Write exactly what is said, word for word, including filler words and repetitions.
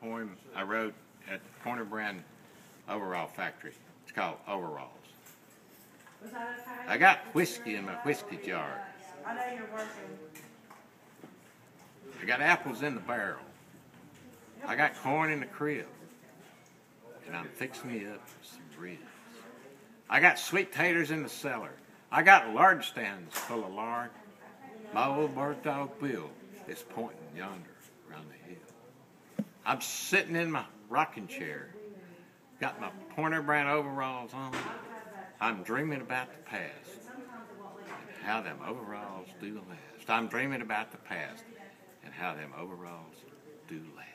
poem I wrote at the Corner Brand Overall Factory. It's called Overalls. I got whiskey in my whiskey jar. I know you're working. I got apples in the barrel. I got corn in the crib. And I'm fixing me up some ribs. I got sweet taters in the cellar. I got lard stands full of lard. My old bird dog Bill is pointing yonder around the hill. I'm sitting in my rocking chair. Got my Corner Brand overalls on. I'm dreaming about the past and how them overalls do last. I'm dreaming about the past and how them overalls do last.